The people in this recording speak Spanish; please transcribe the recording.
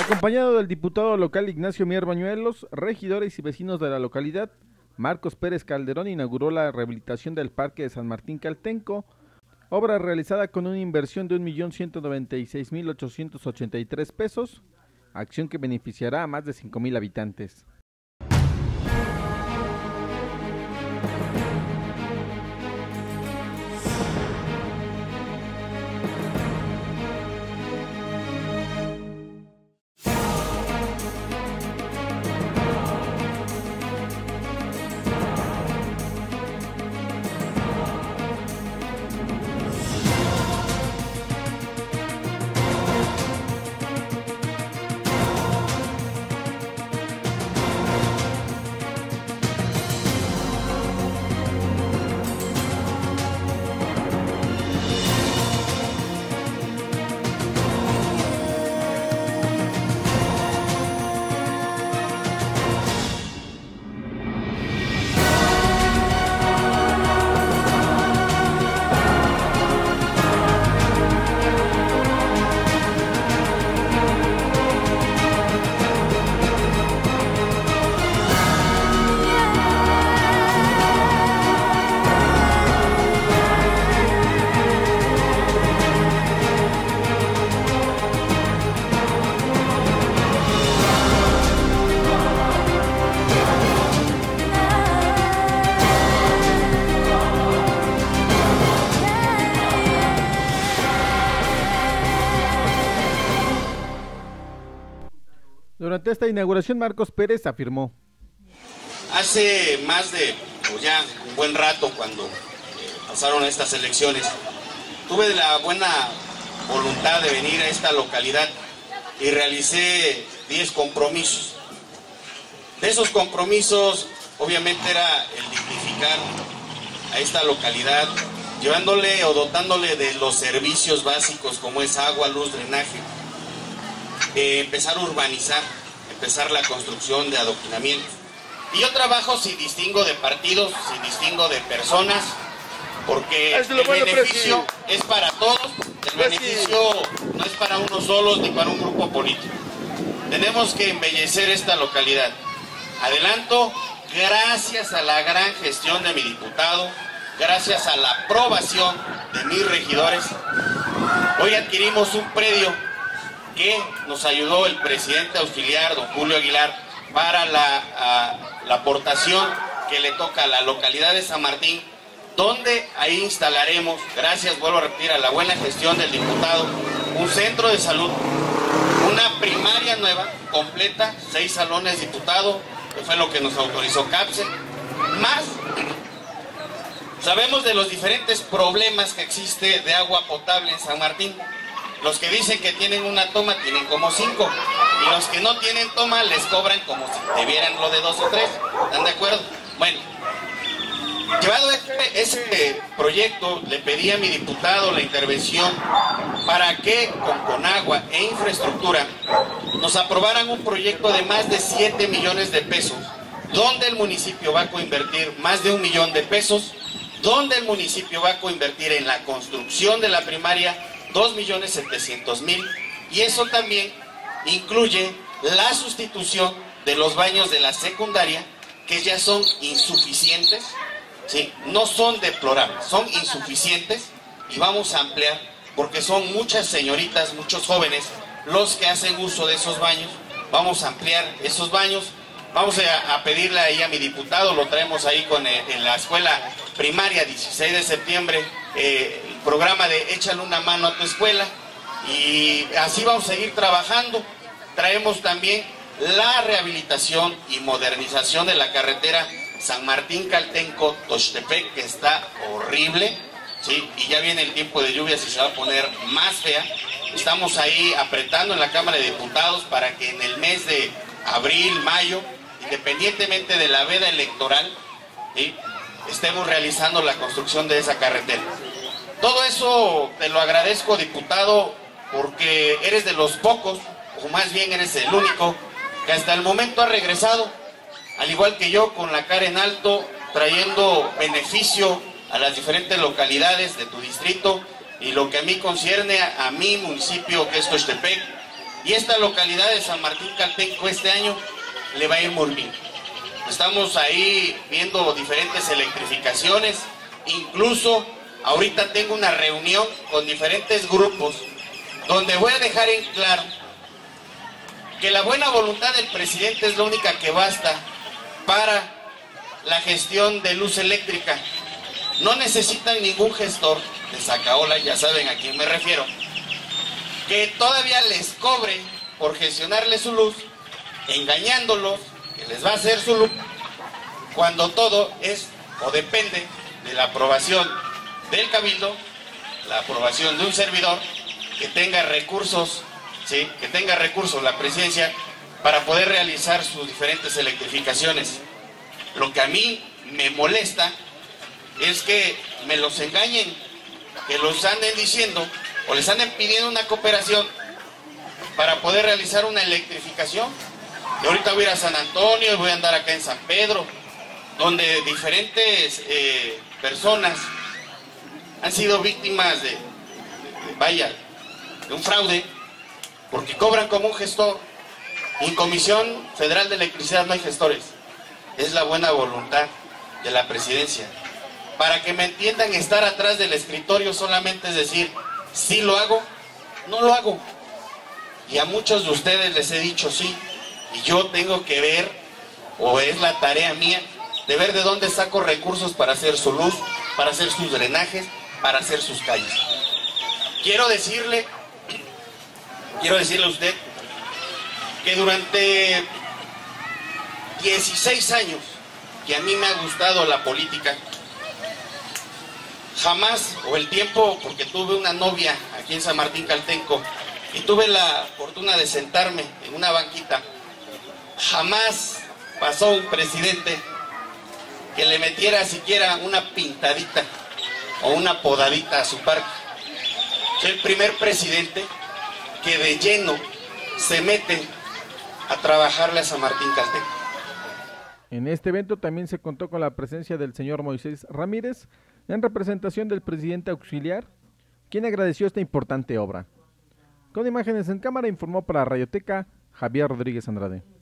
Acompañado del diputado local Ignacio Mier Bañuelos, regidores y vecinos de la localidad, Marcos Pérez Calderón inauguró la rehabilitación del Parque de San Martín Caltenco, obra realizada con una inversión de 1.196.883 pesos, acción que beneficiará a más de 5,000 habitantes. Durante esta inauguración, Marcos Pérez afirmó: hace más de ya un buen rato, cuando pasaron estas elecciones, tuve la buena voluntad de venir a esta localidad y realicé 10 compromisos. De esos compromisos, obviamente, era el dignificar a esta localidad, llevándole o dotándole de los servicios básicos como es agua, luz, drenaje, empezar a urbanizar, empezar la construcción de adoquinamientos. Y yo trabajo sin distingo de partidos, sin distingo de personas, porque el beneficio es para todos, el beneficio no es para unos solos ni para un grupo político. Tenemos que embellecer esta localidad. Adelanto, gracias a la gran gestión de mi diputado, gracias a la aprobación de mis regidores, hoy adquirimos un predio que nos ayudó el presidente auxiliar, don Julio Aguilar, para la aportación que le toca a la localidad de San Martín, donde ahí instalaremos, gracias, vuelvo a repetir, a la buena gestión del diputado, un centro de salud, una primaria nueva, completa, 6 salones, diputado, que fue lo que nos autorizó CAPSE, más sabemos de los diferentes problemas que existe de agua potable en San Martín. Los que dicen que tienen una toma tienen como 5, y los que no tienen toma les cobran como si tuvieran lo de 2 o 3. ¿Están de acuerdo? Bueno, llevado ese proyecto, le pedí a mi diputado la intervención para que con agua e infraestructura nos aprobaran un proyecto de más de 7 millones de pesos, donde el municipio va a coinvertir más de 1 millón de pesos, donde el municipio va a coinvertir en la construcción de la primaria 2.700.000, y eso también incluye la sustitución de los baños de la secundaria, que ya son insuficientes, ¿sí? No son deplorables, son insuficientes, y vamos a ampliar, porque son muchas señoritas, muchos jóvenes los que hacen uso de esos baños. Vamos a ampliar esos baños, vamos a pedirle ahí a mi diputado, lo traemos ahí en la escuela primaria 16 de septiembre, el programa de Échale una mano a tu escuela, y así vamos a seguir trabajando. Traemos también la rehabilitación y modernización de la carretera San Martín Caltenco Tochtepec, que está horrible, ¿sí? Y ya viene el tiempo de lluvias y se va a poner más fea. Estamos ahí apretando en la Cámara de Diputados para que en el mes de abril, mayo, independientemente de la veda electoral, ¿sí?, estemos realizando la construcción de esa carretera. Todo eso te lo agradezco, diputado, porque eres de los pocos, o más bien eres el único, que hasta el momento ha regresado, al igual que yo, con la cara en alto, trayendo beneficio a las diferentes localidades de tu distrito, y lo que a mí concierne, a mi municipio, que es Tochtepec, Y esta localidad de San Martín Caltenco este año le va a ir muy bien. Estamos ahí viendo diferentes electrificaciones, incluso ahorita tengo una reunión con diferentes grupos donde voy a dejar en claro que la buena voluntad del presidente es la única que basta para la gestión de luz eléctrica. No necesitan ningún gestor de sacaola, ya saben a quién me refiero, que todavía les cobre por gestionarles su luz, engañándolos, que les va a hacer su luz, cuando todo es o depende de la aprobación del cabildo, la aprobación de un servidor, que tenga recursos, ¿sí? Que tenga recursos la presidencia para poder realizar sus diferentes electrificaciones. Lo que a mí me molesta es que me los engañen, que los anden diciendo o les anden pidiendo una cooperación para poder realizar una electrificación. Y ahorita voy a ir a San Antonio y voy a andar acá en San Pedro, donde diferentes personas han sido víctimas de un fraude, porque cobran como un gestor. En Comisión Federal de Electricidad no hay gestores, es la buena voluntad de la presidencia. Para que me entiendan, estar atrás del escritorio solamente es decir, sí lo hago, no lo hago. Y a muchos de ustedes les he dicho sí, y yo tengo que ver, o es la tarea mía, de ver de dónde saco recursos para hacer su luz, para hacer sus drenajes, para hacer sus calles. Quiero decirle a usted que durante 16 años que a mí me ha gustado la política, jamás, o el tiempo, porque tuve una novia aquí en San Martín Caltenco y tuve la fortuna de sentarme en una banquita, jamás pasó un presidente que le metiera siquiera una pintadita o una podadita a su parque. Soy el primer presidente que de lleno se mete a trabajarle a San Martín Caltenco. En este evento también se contó con la presencia del señor Moisés Ramírez, en representación del presidente auxiliar, quien agradeció esta importante obra. Con imágenes en cámara informó para Radioteca Javier Rodríguez Andrade.